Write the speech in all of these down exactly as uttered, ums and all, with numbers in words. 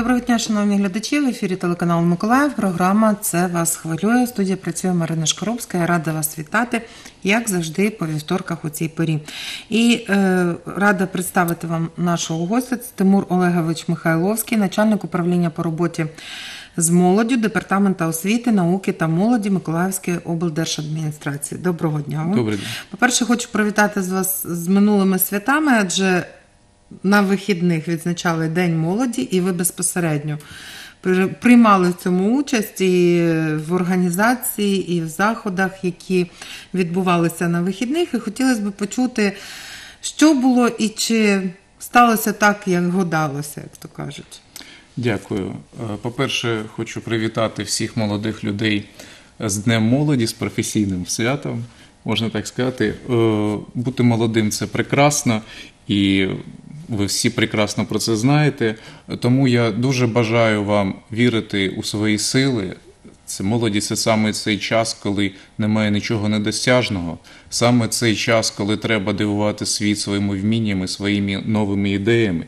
Доброго дня, шановні глядачі. В ефірі телеканалу Миколаїв. Програма «Це вас хвилює». В студії працює Марина Шкаровська. Я рада вас вітати, як завжди, по вівторках у цій порі. І е, рада представити вам нашого гостя. Це Тимур Олегович Михайловський, начальник управління по роботі з молоддю Департаменту освіти, науки та молоді Миколаївської облдержадміністрації. Доброго дня. Добрий день. По-перше, хочу привітати з вас з минулими святами, адже на вихідних відзначали День молоді, і ви безпосередньо приймали в цьому участь і в організації, і в заходах, які відбувалися на вихідних. І хотілося б почути, що було і чи сталося так, як гадалося, як то кажуть. Дякую. По-перше, хочу привітати всіх молодих людей з Днем молоді, з професійним святом. Можна так сказати, бути молодим – це прекрасно, і ви всі прекрасно про це знаєте. Тому я дуже бажаю вам вірити у свої сили. Це молоді – це саме цей час, коли немає нічого недосяжного. Саме цей час, коли треба дивувати світ своїми вміннями, своїми новими ідеями.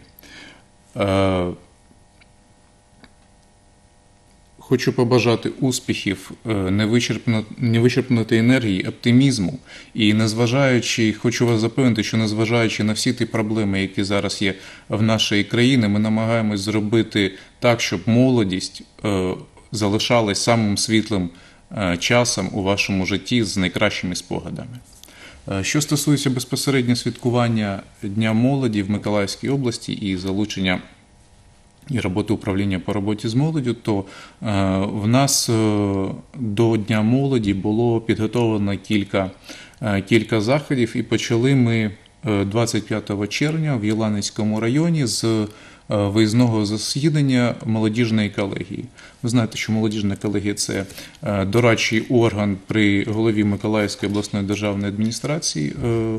Хочу побажати успіхів, невичерпної енергії, оптимізму. І незважаючи, хочу вас запевнити, що незважаючи на всі ті проблеми, які зараз є в нашій країні, ми намагаємось зробити так, щоб молодість залишалась самим світлим часом у вашому житті з найкращими спогадами. Що стосується безпосередньо святкування Дня молоді в Миколаївській області і залучення і роботи управління по роботі з молоддю, то в нас до Дня молоді було підготовлено кілька, кілька заходів, і почали ми двадцять п'ятого червня в Єланицькому районі з виїзного засідання молодіжної колегії. Ви знаєте, що молодіжна колегія – це дорадчий орган при голові Миколаївської обласної державної адміністрації.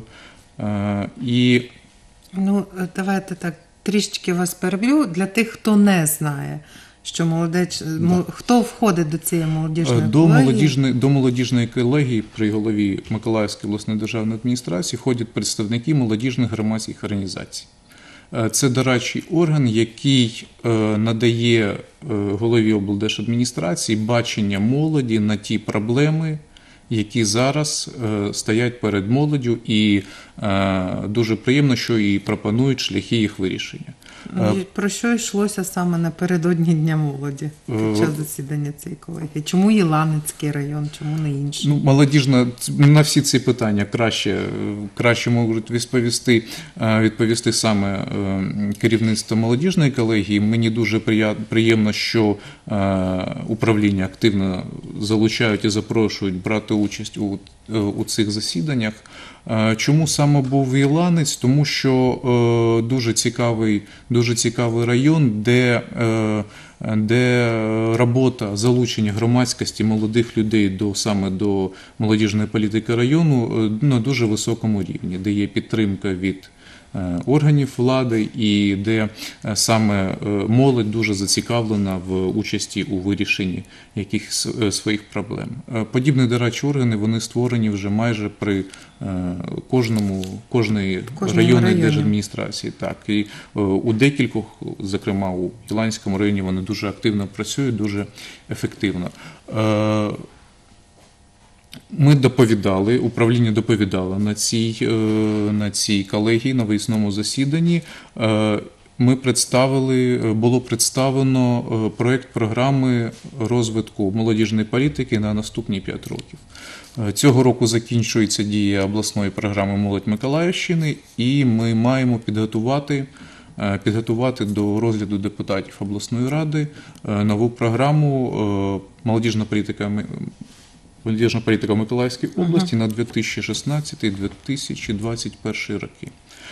І... Ну, давайте так. Трішечки вас переб'ю для тих, хто не знає, що молодець, да. Хто входить до цієї молодіжної до колегії? Молодіжної, до молодіжної колегії при голові Миколаївської обласної державної адміністрації ходять представники молодіжних громадських організацій. Це дорадчий орган, який надає голові облдержадміністрації бачення молоді на ті проблеми, які зараз е, стоять перед молоддю, і е, дуже приємно, що і пропонують шляхи їх вирішення. Про що йшлося саме напередодні Дня молоді під час засідання цієї колегії? Чому Єланицький район, чому не інший? Ну, молодіжна, на всі ці питання краще, краще можуть відповісти, відповісти саме керівництво молодіжної колегії. Мені дуже приємно, що управління активно залучають і запрошують брати участь у, у цих засіданнях. Чому саме був Єланець? Тому що е, дуже цікавий, дуже цікавий район, де, е, де робота залучення громадськості молодих людей до, саме до молодіжної політики району е, на дуже високому рівні, де є підтримка від органів влади і де саме молодь дуже зацікавлена в участі у вирішенні якихось своїх проблем. Подібні дорадчі органи, вони створені вже майже при кожному, кожної районної держадміністрації. Так, і у декількох, зокрема у Єланицькому районі, вони дуже активно працюють, дуже ефективно. Ми доповідали, управління доповідало на цій, на цій колегії, на виїзному засіданні. Ми представили, було представлено проєкт програми розвитку молодіжної політики на наступні п'ять років. Цього року закінчується дія обласної програми «Молодь Миколаївщини», і ми маємо підготувати, підготувати до розгляду депутатів обласної ради нову програму «Молодіжна політика Молодіжна політика Миколаївської області uh-huh. на дві тисячі шістнадцятий - дві тисячі двадцять перший роки.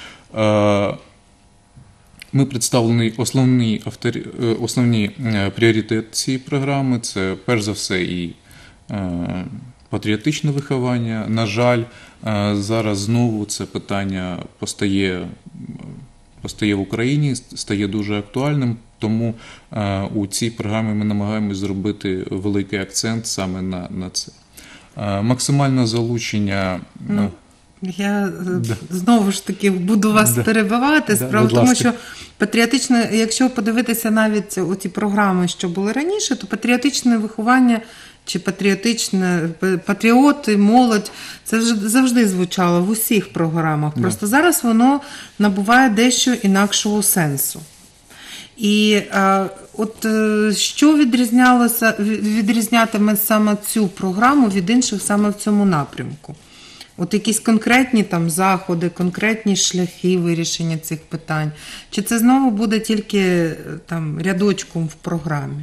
Ми представлені основні, автори, основні пріоритети цієї програми. Це, перш за все, і патріотичне виховання. На жаль, зараз знову це питання постає, постає в Україні, стає дуже актуальним. Тому е, у цій програмі ми намагаємось зробити великий акцент саме на, на це. Е, максимальне залучення... Ну, Я Да. знову ж таки буду вас Да. перебивати. Да, Справа в будь тому, ласка. що патріотичне, якщо подивитися навіть оті програми, що були раніше, то патріотичне виховання чи патріотичне патріоти, молодь, це вже завжди звучало в усіх програмах. Да. Просто зараз воно набуває дещо інакшого сенсу. І е, от е, що відрізнялося, відрізнятиме саме цю програму від інших саме в цьому напрямку? От якісь конкретні там заходи, конкретні шляхи вирішення цих питань? Чи це знову буде тільки е, там рядочком в програмі?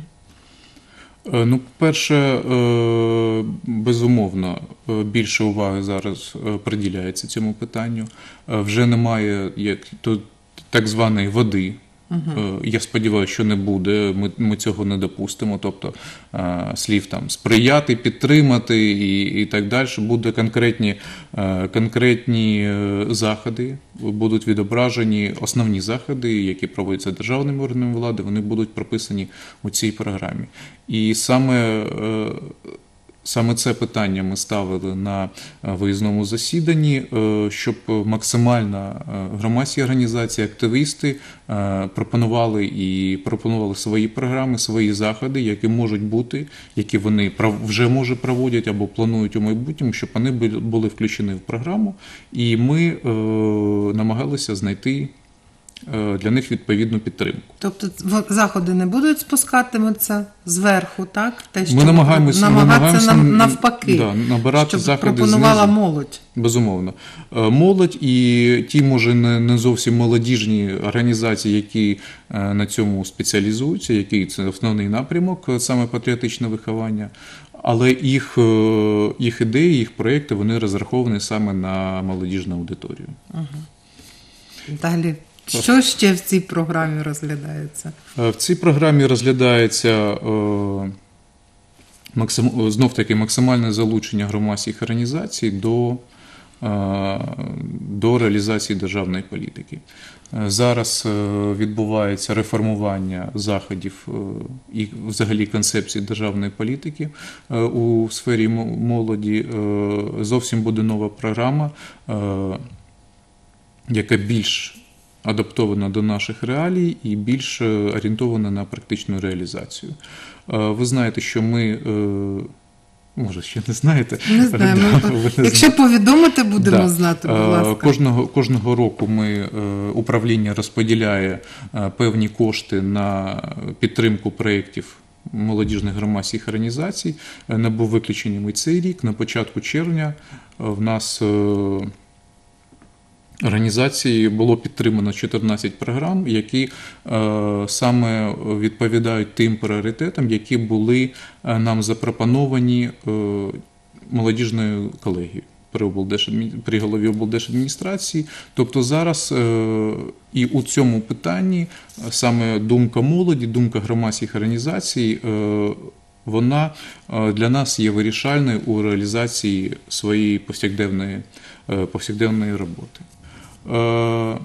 Е, Ну, перше, е, безумовно, е, більше уваги зараз е, приділяється цьому питанню. Е, Вже немає як то так званої води. Е, Я сподіваюся, що не буде. Ми, ми цього не допустимо. Тобто е, слів там сприяти, підтримати і, і так далі. Буде конкретні, е, конкретні е, заходи, будуть відображені основні заходи, які проводяться державними органами влади. Вони будуть прописані у цій програмі. І саме е, Саме це питання ми ставили на виїзному засіданні, е, щоб максимально е, громадські організації, активісти е, пропонували і пропонували свої програми, свої заходи, які можуть бути, які вони прав- вже може проводять або планують у майбутньому, щоб вони були- були включені в програму. І ми е, намагалися знайти е, для них відповідну підтримку. Тобто в- заходи не будуть спускатимуться зверху, так? Те, що Ми намагаємося, намагатися намагаємося нам- навпаки, да, набирати щоб заходи пропонувала знизу. молодь. Безумовно. Е, Молодь і ті, може, не, не зовсім молодіжні організації, які е, на цьому спеціалізуються, які це основний напрямок, е, саме патріотичне виховання, але їх, е, їх ідеї, їх проєкти, вони розраховані саме на молодіжну аудиторію. Далі, що ще в цій програмі розглядається? Е, В цій програмі розглядається е, максим... знов-таки максимальне залучення громадських організацій до, е, до реалізації державної політики. Е, Зараз е, відбувається реформування заходів е, і взагалі концепції державної політики е, у сфері мо- молоді. Е, Зовсім буде нова програма, е, яка більш адаптована до наших реалій і більш е, орієнтована на практичну реалізацію. Е, Ви знаєте, що ми, е, може, ще не знаєте. Не знаємо. Да, ви не Якщо повідомити, будемо Да. знати, будь Е, ласка. Кожного, кожного року ми, е, управління розподіляє е, певні кошти на підтримку проєктів молодіжних громадських організацій. Е, Не був виключенням і цей рік. На початку червня е, в нас е, організації було підтримано чотирнадцять програм, які е, саме відповідають тим пріоритетам, які були е, нам запропоновані е, молодіжною колегією при, облдержадмі... при голові облдержадміністрації. Тобто зараз е, і у цьому питанні е, саме думка молоді, думка громадських організацій, е, вона е, для нас є вирішальною у реалізації своєї повсякденної, е, повсякденної роботи. Е,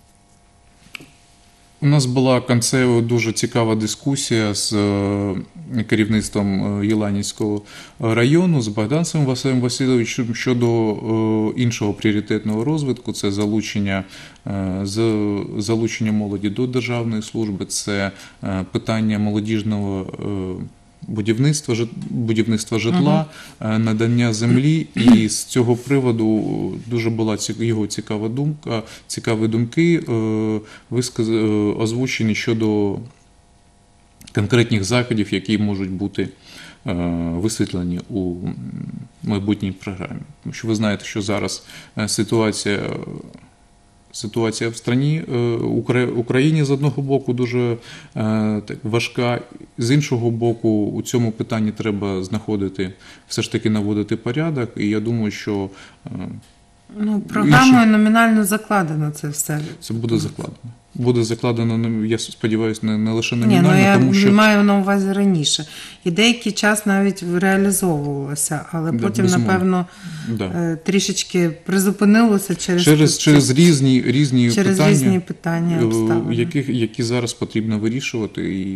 У нас була конце дуже цікава дискусія з е, керівництвом е, Єланівського району, з Богданцем Василем Васильовичем щодо е, іншого пріоритетного розвитку. Це залучення, е, з- залучення молоді до державної служби, це е, питання молодіжного е, будівництва, жит- будівництва житла, е, надання землі. І з цього приводу дуже була ці- його цікава думка, цікаві думки е, висказ- е, озвучені щодо конкретних заходів, які можуть бути е, висвітлені у м, майбутній програмі. Тому що ви знаєте, що зараз е, ситуація Ситуація в страні, е, Укра- Україні з одного боку дуже е, так, важка, з іншого боку у цьому питанні треба знаходити, все ж таки наводити порядок, і я думаю, що е, Ну, програмою номінально закладено це все. це буде закладено. Буде закладено, ну, я сподіваюся, не, не лише Ні, номінально, ну я тому що маю на увазі раніше. І деякий час навіть реалізовувалося, але Да, потім, безумовно. напевно, да. е, трішечки призупинилося через, через, через різні, різні через питання, різні питання, е, обставини. які, які зараз потрібно вирішувати. І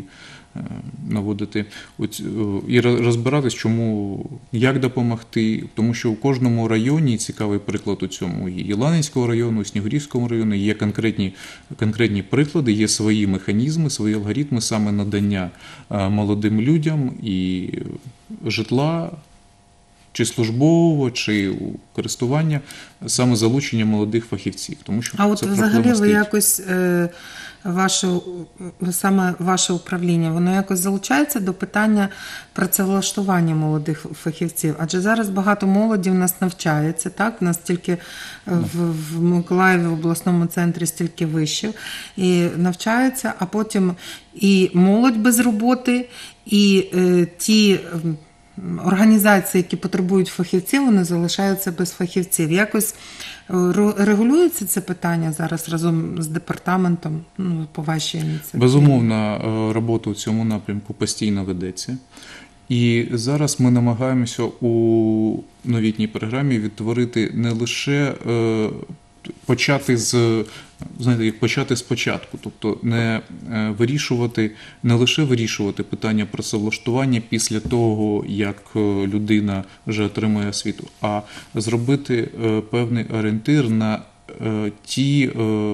наводити оць- і роз- розбиратись, чому, як допомогти, тому що у кожному районі, цікавий приклад у цьому, і Ланинського району, і Снігурівського району, є конкретні, конкретні приклади, є свої механізми, свої алгоритми саме надання е, молодим людям і житла, чи службового, чи у користування, саме залучення молодих фахівців. Тому що А от це взагалі проблема ви стоїть. якось е, ваше, саме ваше управління, воно якось залучається до питання працевлаштування молодих фахівців? Адже зараз багато молоді в нас навчається, так? У нас тільки в, в Миколаєві, в обласному центрі стільки вишів, і навчаються, а потім і молодь без роботи, і е, ті організації, які потребують фахівців, вони залишаються без фахівців. Якось регулюється це питання зараз разом з департаментом, ну, по вашій ініціативі? Безумовно, робота у цьому напрямку постійно ведеться. І зараз ми намагаємося у новітній програмі відтворити не лише е, почати з, знаєте, як почати спочатку, тобто не е, вирішувати, не лише вирішувати питання працевлаштування після того, як е, людина вже отримує освіту, а зробити е, певний орієнтир на е, ті, е,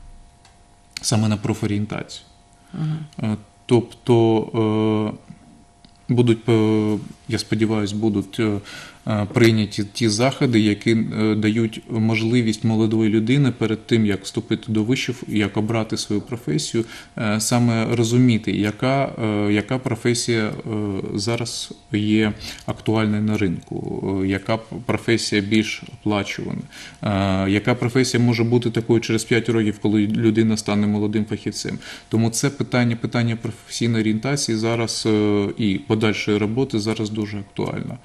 саме на профорієнтацію. Ага. Е, тобто е, будуть, е, я сподіваюся, будуть е, прийняті ті заходи, які дають можливість молодої людини перед тим, як вступити до вишів, як обрати свою професію, саме розуміти, яка, яка професія зараз є актуальною на ринку, яка професія більш оплачувана, яка професія може бути такою через п'ять років, коли людина стане молодим фахівцем. Тому це питання, питання професійної орієнтації зараз і подальшої роботи зараз дуже актуально.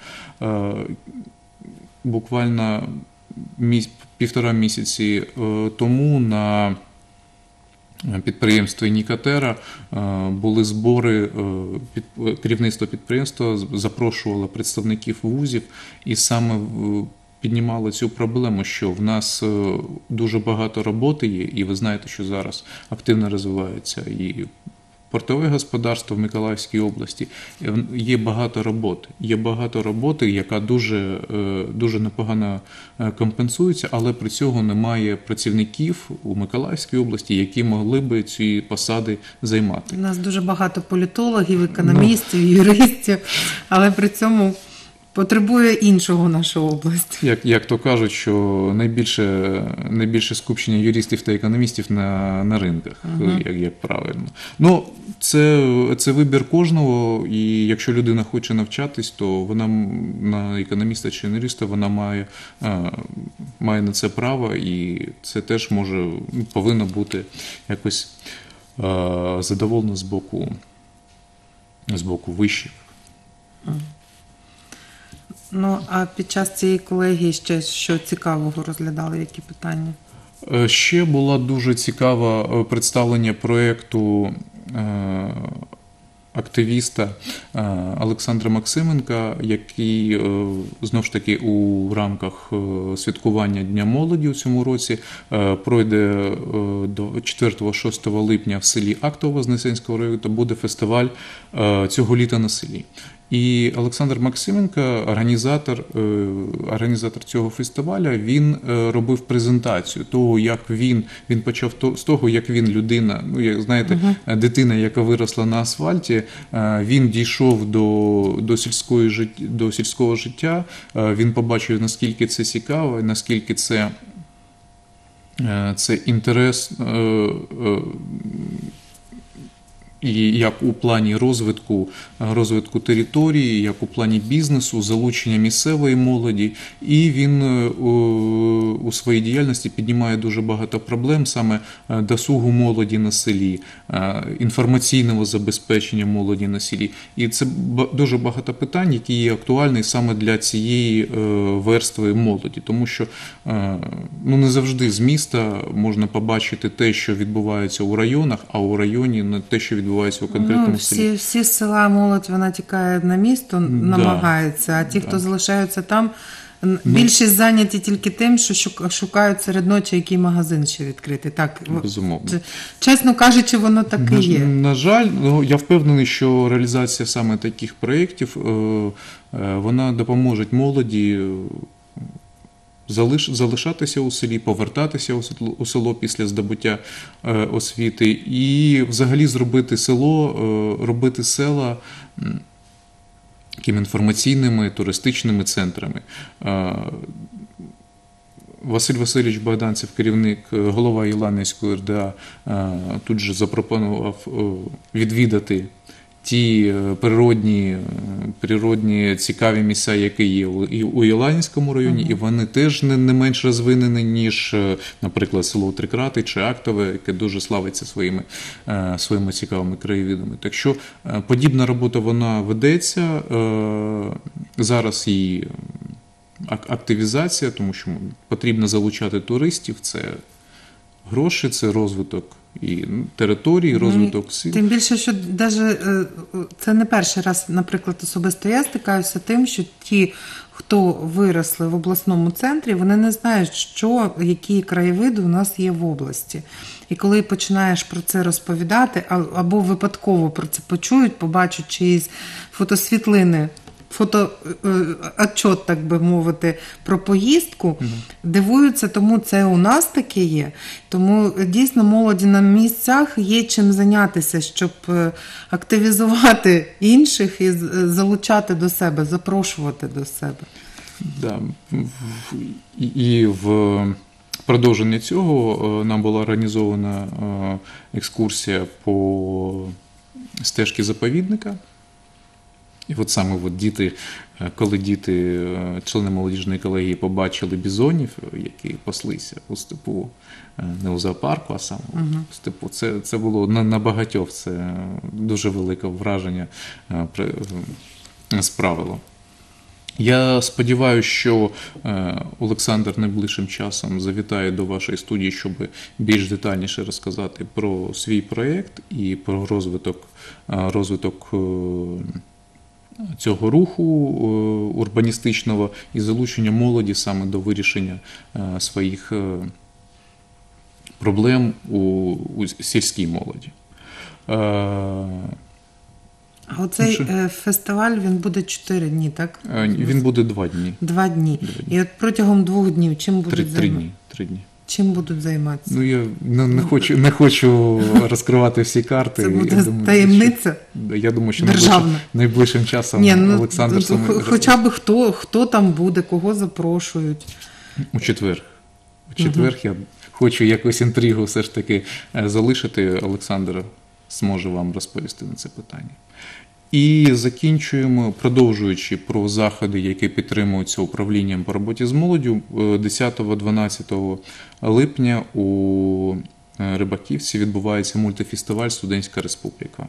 Буквально міс... півтора місяці тому на підприємстві Нікотера були збори, під... керівництво підприємства запрошувало представників вузів і саме піднімало цю проблему, що в нас дуже багато роботи є, і ви знаєте, що зараз активно розвивається і портове господарство в Миколаївській області, є багато роботи. Є багато роботи, яка дуже, дуже непогано компенсується, але при цьому немає працівників у Миколаївській області, які могли би ці посади займати. У нас дуже багато політологів, економістів, юристів, але при цьому потребує іншого наша область. Як, як то кажуть, що найбільше, найбільше скупчення юристів та економістів на, на ринках, uh-huh. як, як правильно. Ну, це, це вибір кожного, і якщо людина хоче навчатись, то вона на економіста чи юриста, вона має, має на це право, і це теж може, повинно бути якось задоволено з боку, з боку вишів. Uh-huh. Ну, а під час цієї колегії ще що цікавого розглядали, які питання? Ще була дуже цікава представлення проєкту активіста Олександра Максименка, який, знову ж таки, у рамках святкування Дня молоді у цьому році пройде до четвертого-шостого липня в селі Актово Вознесенського району, то буде фестиваль цього літа на селі. І Олександр Максименко, організатор, організатор цього фестивалю, він робив презентацію того, як він, він почав з того, як він людина, ну, як знаєте, uh-huh. дитина, яка виросла на асфальті, він дійшов до, до, сільської життя, до сільського життя, він побачив, наскільки це цікаво, наскільки це, це інтерес, і як у плані розвитку, розвитку території, як у плані бізнесу, залучення місцевої молоді. І він у своїй діяльності піднімає дуже багато проблем, саме досугу молоді на селі, інформаційного забезпечення молоді на селі. І це дуже багато питань, які є актуальні саме для цієї верстви молоді. Тому що ну, не завжди з міста можна побачити те, що відбувається у районах, а у районі не те, що відбувається у конкретному ну, селі. Всі, всі з села молодь, вона тікає на місто, намагається, а ті, хто да. залишаються там, н- більшість зайняті тільки тим, що шук- шукають серед ночі, який магазин ще відкрити. Так, в- Безумовно. ч- чесно кажучи, воно так і На, є. на жаль, ну, я впевнений, що реалізація саме таких проєктів, е, е, вона допоможе молоді е, залиш, залишатися у селі, повертатися у село, у село після здобуття е, освіти і взагалі зробити село, е, робити села м, такими інформаційними, туристичними центрами. Е, Василь Васильович Богданцев, керівник, е, голова Іланівської РДА, е, тут же запропонував е, відвідати ті е, природні, е, природні цікаві місця, які є у- і у Іланівському районі, і вони теж не, не менш розвинені, ніж, е, наприклад, село Трикрати чи Актове, яке дуже славиться своїми, е, своїми цікавими краєвидами. Так що е, подібна робота, вона ведеться. Е, Зараз її ак- активізація, тому що потрібно залучати туристів, це гроші, це розвиток і ну, території, розвиток сіл. Тим більше, що даже, е, це не перший раз, наприклад, особисто я стикаюся з тим, що ті, хто виросли в обласному центрі, вони не знають, що, які краєвиди у нас є в області. І коли починаєш про це розповідати, а- або випадково про це почують, побачать чиїсь фотосвітлини, фотоотчот, так би мовити, про поїздку, дивуються, тому це у нас таке є. Тому е, дійсно молоді на місцях є чим зайнятися, щоб е, активізувати інших і з- е, залучати до себе, запрошувати до себе. Да. В- І і в продовження цього е, нам була організована е, екскурсія по стежці заповідника. І от саме от діти, е, коли діти, е, члени молодіжної колегії, побачили бізонів, е, які паслися у степу, е, не у зоопарку, а саме у степу, це, це було на, на багатьох, це дуже велике враження е, при- е, справило. Я сподіваюся, що е, Олександр найближчим часом завітає до вашої студії, щоб більш детальніше розказати про свій проєкт і про розвиток, е, розвиток е, цього руху е, урбаністичного і залучення молоді саме до вирішення е, своїх е, проблем у, у сільській молоді. Е, А оцей Що? е, фестиваль, він буде чотири дні, так? е, Він буде два дні. Два дні. Два дні. І от протягом двох днів чим будуть Три, три займатися? дні. Три дні. Чим будуть займатися? Ну, я не, не, хочу, не хочу розкривати всі карти. Це Я буде думаю, таємниця Що, я думаю, що державна. найближчим, найближчим часом Ні, ну, Олександр ну, саме хо- хоча б хто, хто там буде, кого запрошують. у четвер. У четвер я хочу якусь інтригу все ж таки е, залишити. Олександр зможе вам розповісти на це питання. І закінчуємо, продовжуючи про заходи, які підтримуються управлінням по роботі з молоддю. десятого-дванадцятого липня у е, Рибаківці відбувається мультифестиваль «Студентська республіка».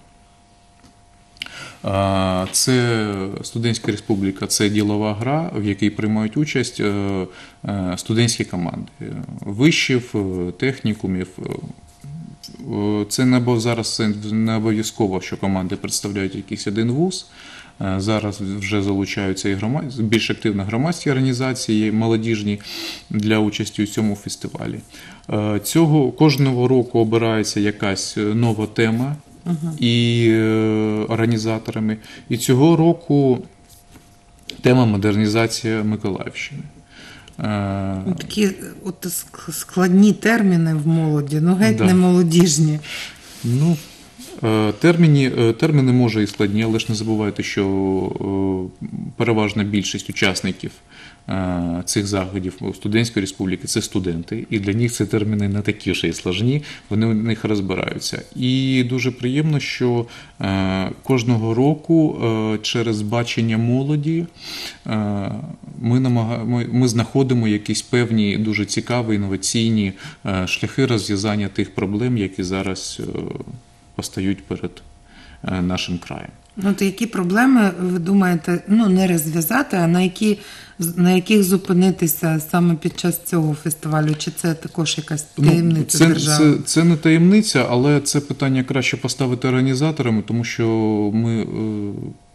А, Це Студентська республіка, це ділова гра, в якій приймають участь е, е, студентські команди вишів, е, технікумів. Е, Це не обов- зараз це не обов'язково, що команди представляють якийсь один вуз. Е, Зараз вже залучаються і громад... більш активно громадські організації, молодіжні для участі у цьому фестивалі. Е, Цього кожного року обирається якась нова тема і е, організаторами. І цього року тема модернізація Миколаївщини. Е, Ну, такі от ск- складні терміни в молоді, ну геть Да. не молодіжні. Ну, е, терміни, е, терміни може і складні, але ж не забувайте, що е, переважна більшість учасників е, цих заходів у Студентської республіки – це студенти, і для них ці терміни не такі вже і складні, вони в них розбираються. І дуже приємно, що е, кожного року е, через бачення молоді е, ми, намага... ми, ми знаходимо якісь певні дуже цікаві інноваційні е, шляхи розв'язання тих проблем, які зараз е, постають перед е, нашим краєм. Ну, то які проблеми, ви думаєте, ну, не розв'язати, а на, які, на яких зупинитися саме під час цього фестивалю? Чи це також якась таємниця це, держави? це, це не таємниця, але це питання краще поставити організаторами, тому що ми е,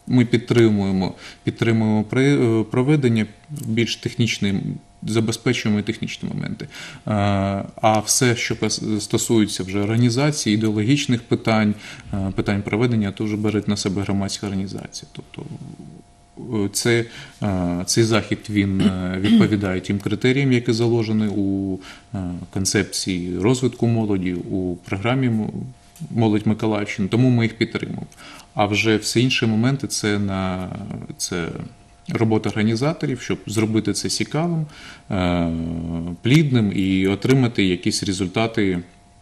ми підтримуємо, підтримуємо при- проведення більш технічної, забезпечуємо технічні моменти. А все, що стосується вже організації, ідеологічних питань, питань проведення, то вже бере на себе громадська організація. Тобто це, цей захід він відповідає тим критеріям, які заложені у концепції розвитку молоді, у програмі «Молодь Миколаївщини», тому ми їх підтримуємо. А вже всі інші моменти це, на, це робота організаторів, щоб зробити це цікавим, плідним і отримати якісь результати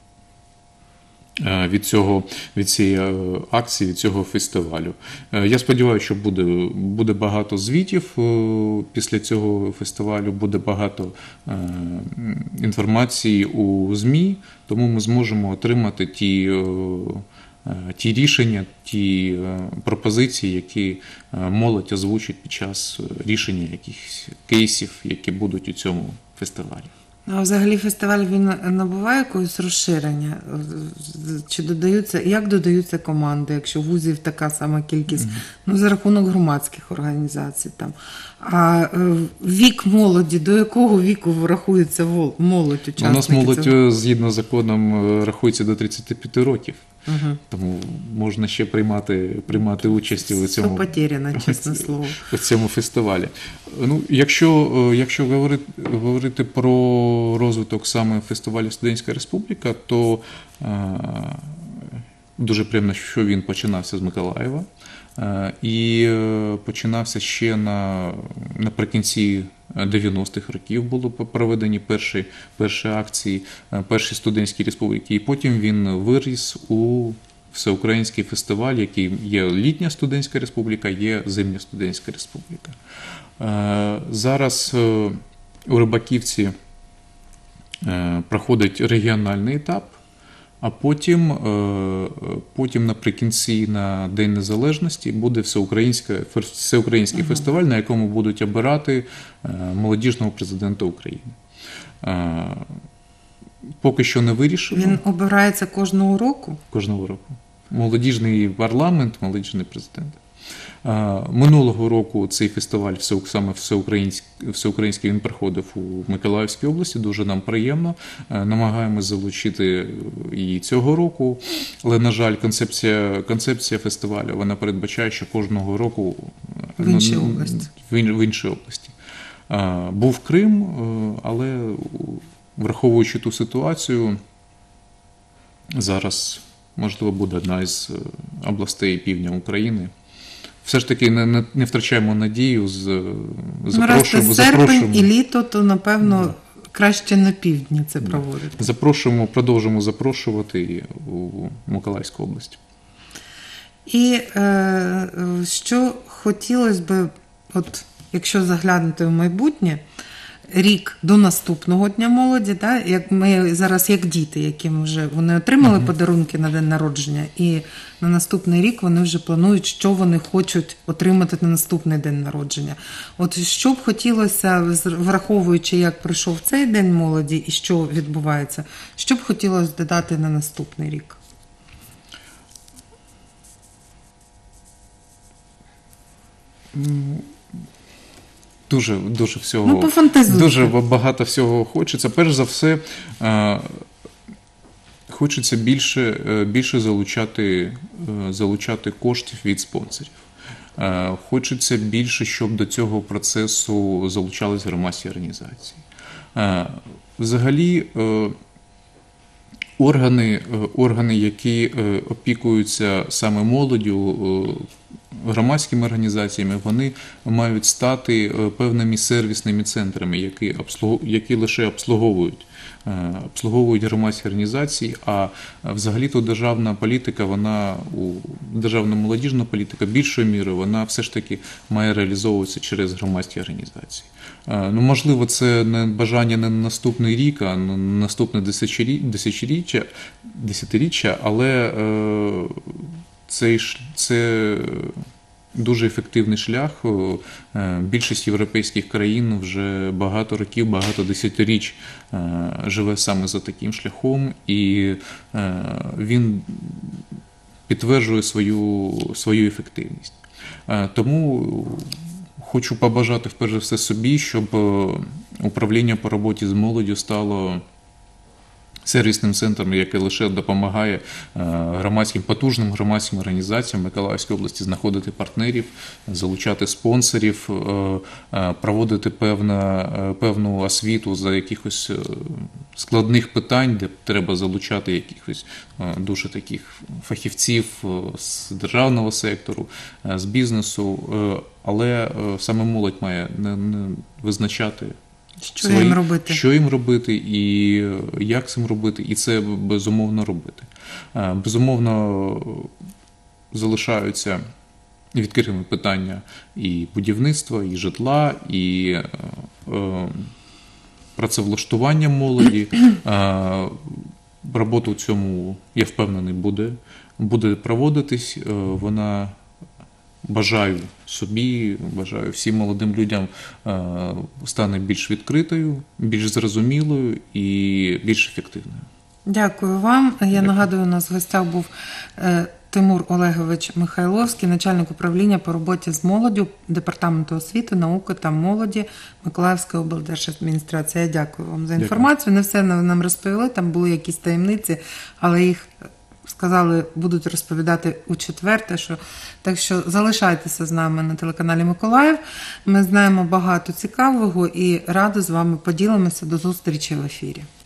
від цього, від цієї акції, від цього фестивалю. Я сподіваюся, що буде, буде багато звітів після цього фестивалю, буде багато інформації у ЗМІ, тому ми зможемо отримати ті, ті рішення, ті пропозиції, які молодь озвучить під час рішення якихось кейсів, які будуть у цьому фестивалі. А взагалі фестиваль він набуває якогось розширення? Чи додаються, як додаються команди, якщо вузів така сама кількість, mm-hmm. ну, за рахунок громадських організацій там. А вік молоді, до якого віку врахується молодь учасників? У нас молодь, цього? Згідно з законом, рахується до тридцяти п'яти років. Угу. Тому можна ще приймати, приймати участь у цьому, все потеряно, чесне слово. У цьому фестивалі. Ну, якщо, якщо говорити, говорити про розвиток саме фестивалю «Студентська республіка», то е, дуже приємно, що він починався з Миколаєва. Е, і починався ще на, наприкінці дев'яностих років були проведені перші, перші акції, перші студентські республіки, і потім він виріс у всеукраїнський фестиваль, який є літня студентська республіка, є зимня студентська республіка. Зараз у Рибаківці проходить регіональний етап, а потім, потім наприкінці на День Незалежності буде всеукраїнський, всеукраїнський uh-huh. фестиваль, на якому будуть обирати молодіжного президента України. Поки що не вирішено. Він обирається кожного року? Кожного року. Молодіжний парламент, молодіжний президент. Минулого року цей фестиваль, саме всеукраїнський, всеукраїнський, він проходив у Миколаївській області, дуже нам приємно. Намагаємось залучити і цього року, але, на жаль, концепція, концепція фестивалю, вона передбачає, що кожного року в іншій області. В іншій області. Був Крим, але враховуючи ту ситуацію, зараз, можливо, буде одна із областей півдня України. Все ж таки не, не, не втрачаємо надію, з, запрошуємо. Ну, раз це серпень і літо, то, напевно, да. краще на півдні це да. проводити. Запрошуємо, продовжуємо запрошувати у Миколаївську область. І е, що хотілося б, от, якщо заглянути в майбутнє, рік до наступного Дня молоді, да, як ми зараз як діти, яким вже вони отримали uh-huh. подарунки на день народження, і на наступний рік вони вже планують, що вони хочуть отримати на наступний день народження. От що б хотілося, враховуючи, як пройшов цей День молоді і що відбувається, що б хотілося додати на наступний рік? Дуже, дуже всього, ну, дуже багато всього хочеться. Перш за все, хочеться більше, більше залучати, залучати коштів від спонсорів. Хочеться більше, щоб до цього процесу залучались громадські організації. Взагалі, органи, органи, які опікуються саме молоддю, громадськими організаціями, вони мають стати певними сервісними центрами, які, обслуг... які лише обслуговують, обслуговують громадські організації, а взагалі-то державна політика, вона, державна молодіжна політика більшою мірою, вона все ж таки має реалізовуватися через громадські організації. Ну, можливо, це не бажання не на наступний рік, а на наступне десятиріччя, десятиріччя, але це, це дуже ефективний шлях. Більшість європейських країн вже багато років, багато десятиріч живе саме за таким шляхом, і він підтверджує свою, свою ефективність. Е, Тому хочу побажати, вперше за все, собі, щоб е, управління по роботі з молоддю стало сервісним центром, який лише допомагає е, громадським, потужним громадським організаціям Миколаївської області знаходити партнерів, залучати спонсорів, е, е, проводити певна, е, певну освіту за якихось е, складних питань, де треба залучати якихось е, дуже таких фахівців е, з державного сектору, е, з бізнесу, е, але е, саме молодь має не, не визначати, Що їм робити? Що їм робити і як цим робити, і це безумовно робити. Безумовно, залишаються відкритими питання і будівництва, і житла, і е, працевлаштування молоді. Е, робота у цьому, я впевнений, буде, буде проводитись. Е, вона Бажаю собі, бажаю всім молодим людям е, стане більш відкритою, більш зрозумілою і більш ефективною. Дякую вам. Я нагадую, у нас в гостях був е, Тимур Олегович Михайловський, начальник управління по роботі з молоддю Департаменту освіти, науки та молоді Миколаївської облдержадміністрації. Я дякую вам за інформацію. Не все нам розповіли, там були якісь таємниці, але їх сказали, будуть розповідати у четверте, що так що залишайтеся з нами на телеканалі Миколаїв. Ми знаємо багато цікавого і радо з вами поділимося. До зустрічі в ефірі.